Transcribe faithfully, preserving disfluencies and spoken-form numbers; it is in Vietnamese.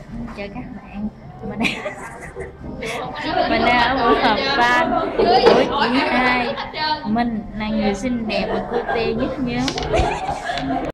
Chào các bạn, mình đang mình đang ở buổi họp ban của chị hai. Mình là người xinh đẹp và cô tê nhất nhóm.